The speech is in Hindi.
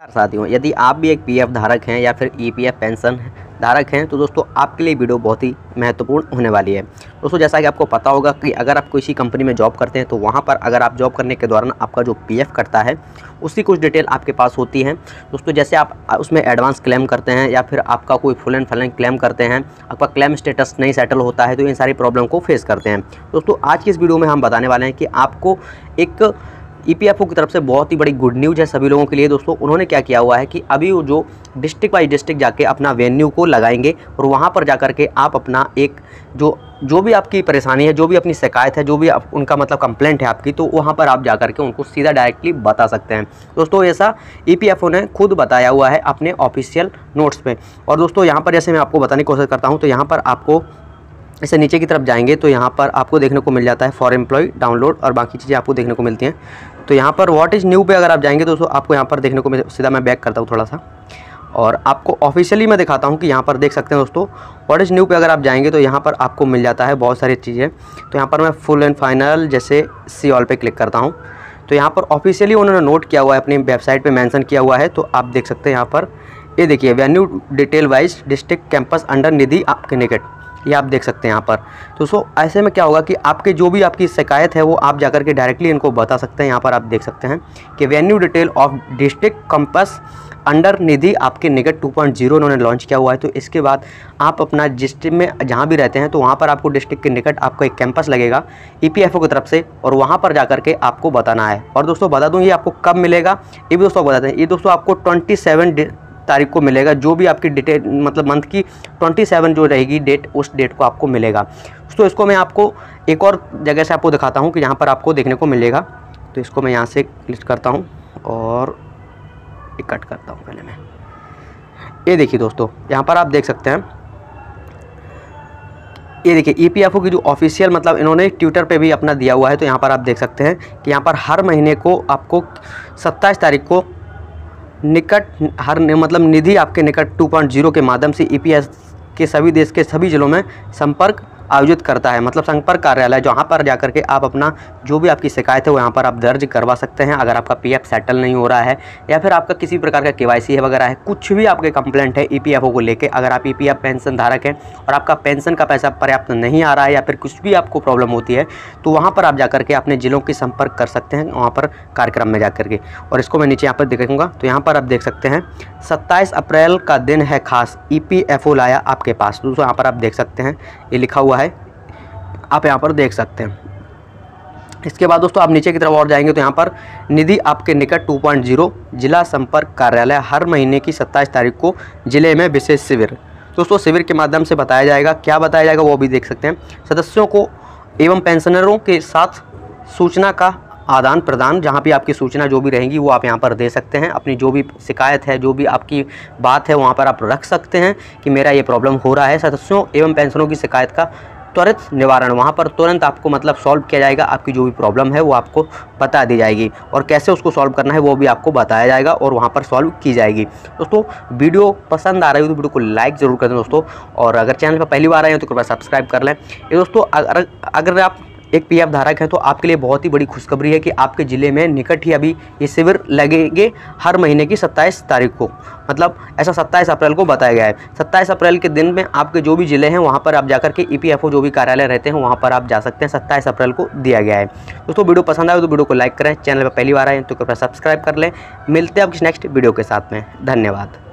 साथियों, यदि आप भी एक पीएफ धारक हैं या फिर ईपीएफ पेंशन धारक हैं तो दोस्तों आपके लिए वीडियो बहुत ही महत्वपूर्ण होने वाली है। दोस्तों जैसा कि आपको पता होगा कि अगर आप किसी कंपनी में जॉब करते हैं तो वहां पर अगर आप जॉब करने के दौरान आपका जो पीएफ कटता है उसकी कुछ डिटेल आपके पास होती है। दोस्तों जैसे आप उसमें एडवांस क्लेम करते हैं या फिर आपका कोई फुल एंड फाइनल क्लेम करते हैं, आपका क्लेम स्टेटस नहीं सेटल होता है तो इन सारी प्रॉब्लम को फेस करते हैं। दोस्तों आज की इस वीडियो में हम बताने वाले हैं कि आपको एक ईपीएफओ की तरफ से बहुत ही बड़ी गुड न्यूज़ है सभी लोगों के लिए। दोस्तों उन्होंने क्या किया हुआ है कि अभी वो जो डिस्ट्रिक्ट वाइज डिस्ट्रिक्ट जाके अपना वेन्यू को लगाएंगे और वहाँ पर जा कर के आप अपना एक जो भी आपकी परेशानी है, जो भी अपनी शिकायत है, जो भी उनका मतलब कंप्लेंट है आपकी, तो वहाँ पर आप जा कर के उनको सीधा डायरेक्टली बता सकते हैं। दोस्तों ऐसा ईपीएफओ ने खुद बताया हुआ है अपने ऑफिशियल नोट्स पे। और दोस्तों यहाँ पर जैसे मैं आपको बताने की कोशिश करता हूँ तो यहाँ पर आपको इसे नीचे की तरफ जाएंगे तो यहाँ पर आपको देखने को मिल जाता है फॉर एम्प्लॉय डाउनलोड और बाकी चीज़ें आपको देखने को मिलती हैं। तो यहाँ पर व्हाट इज़ न्यू पे अगर आप जाएंगे तो आपको यहाँ पर देखने को सीधा मैं बैक करता हूँ थोड़ा सा और आपको ऑफिशियली मैं दिखाता हूँ कि यहाँ पर देख सकते हैं दोस्तों व्हाट इज़ न्यू पे अगर आप जाएंगे तो यहाँ पर आपको मिल जाता है बहुत सारी चीज़ें। तो यहाँ पर मैं फुल एंड फाइनल जैसे सी ऑल पे क्लिक करता हूँ तो यहाँ पर ऑफिशियली उन्होंने नोट किया हुआ है, अपनी वेबसाइट पर मैंसन किया हुआ है। तो आप देख सकते हैं यहाँ पर ये देखिए venue detail wise district campus under निधि आपके निकट, ये आप देख सकते हैं यहाँ पर। तो दोस्तों ऐसे में क्या होगा कि आपके जो भी आपकी शिकायत है वो आप जाकर के डायरेक्टली इनको बता सकते हैं। यहाँ पर आप देख सकते हैं कि venue detail of district campus under निधि आपके निकट 2.0 उन्होंने लॉन्च किया हुआ है। तो इसके बाद आप अपना डिस्ट्रिक्ट में जहाँ भी रहते हैं तो वहाँ पर आपको डिस्ट्रिक्ट के निकट आपको एक कैंपस लगेगा ईपीएफओ की तरफ से और वहाँ पर जाकर के आपको बताना है। और दोस्तों बता दूँ ये आपको कब मिलेगा, ये भी दोस्तों बताते हैं। ये दोस्तों आपको 27 तारीख को मिलेगा, जो भी आपकी डिटेल मतलब मंथ की 27 जो रहेगी डेट, उस डेट को आपको मिलेगा। तो इसको मैं आपको एक और जगह से आपको दिखाता हूँ कि यहाँ पर आपको देखने को मिलेगा। तो इसको मैं यहाँ से क्लिक करता हूँ और कट करता हूँ पहले मैं। ये देखिए दोस्तों यहाँ पर आप देख सकते हैं, ये देखिए ईपीएफओ की जो ऑफिशियल मतलब इन्होंने ट्विटर पे भी अपना दिया हुआ है। तो यहाँ पर आप देख सकते हैं कि यहाँ पर हर महीने को आपको 27 तारीख को निकट हर मतलब निधि आपके निकट 2.0 के माध्यम से ईपीएफ के सभी देश के सभी जिलों में संपर्क आयोजित करता है, मतलब संपर्क कार्यालय, जहाँ पर जाकर के आप अपना जो भी आपकी शिकायत है वो यहाँ पर आप दर्ज करवा सकते हैं। अगर आपका पीएफ सेटल नहीं हो रहा है या फिर आपका किसी प्रकार का केवाईसी है वगैरह है, कुछ भी आपके कंप्लेंट है ईपीएफओ को लेके, अगर आप ईपीएफ पेंशन धारक हैं और आपका पेंशन का पैसा पर्याप्त नहीं आ रहा है या फिर कुछ भी आपको प्रॉब्लम होती है तो वहाँ पर आप जाकर के अपने जिलों की संपर्क कर सकते हैं वहाँ पर कार्यक्रम में जाकर के। और इसको मैं नीचे यहाँ पर दिखाऊंगा तो यहाँ पर आप देख सकते हैं 27 अप्रैल का दिन है खास, ईपीएफओ लाया आपके पास। दोस्तों यहाँ पर आप देख सकते हैं ये लिखा हुआ है, आप यहाँ पर देख सकते हैं। इसके बाद दोस्तों आप नीचे की तरफ और जाएंगे तो यहाँ पर निधि आपके निकट 2.0 जिला संपर्क कार्यालय हर महीने की 27 तारीख को जिले में विशेष शिविर। दोस्तों शिविर के माध्यम से बताया जाएगा, क्या बताया जाएगा वो भी देख सकते हैं। सदस्यों को एवं पेंशनरों के साथ सूचना का आदान प्रदान, जहाँ भी आपकी सूचना जो भी रहेंगी वो आप यहाँ पर दे सकते हैं। अपनी जो भी शिकायत है, जो भी आपकी बात है वहाँ पर आप रख सकते हैं कि मेरा ये प्रॉब्लम हो रहा है। सदस्यों एवं पेंशनरों की शिकायत का त्वरित निवारण, वहाँ पर तुरंत आपको मतलब सॉल्व किया जाएगा। आपकी जो भी प्रॉब्लम है वो आपको बता दी जाएगी और कैसे उसको सॉल्व करना है वो भी आपको बताया जाएगा और वहाँ पर सॉल्व की जाएगी। दोस्तों वीडियो पसंद आ रही हो तो वीडियो को लाइक ज़रूर कर दें दोस्तों, और अगर चैनल पर पहली बार आए हो तो कृपया सब्सक्राइब कर लें। ये दोस्तों अगर आप एक पीएफ धारक है तो आपके लिए बहुत ही बड़ी खुशखबरी है कि आपके ज़िले में निकट ही अभी ये शिविर लगेंगे हर महीने की 27 तारीख को, मतलब ऐसा 27 अप्रैल को बताया गया है। 27 अप्रैल के दिन में आपके जो भी ज़िले हैं वहाँ पर आप जाकर के ईपीएफओ जो भी कार्यालय रहते हैं वहाँ पर आप जा सकते हैं। 27 अप्रैल को दिया गया है। दोस्तों वीडियो पसंद आए तो वीडियो को लाइक करें, चैनल पर पहली बार आए तो कृपया सब्सक्राइब कर लें। मिलते हैं अब नेक्स्ट वीडियो के साथ में। धन्यवाद।